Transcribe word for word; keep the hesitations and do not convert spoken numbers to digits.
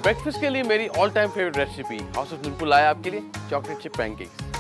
Breakfast के लिए मेरी all time favourite recipe house of Nurpur लाया आपके लिए चॉकलेट चिप पैनकेक्स।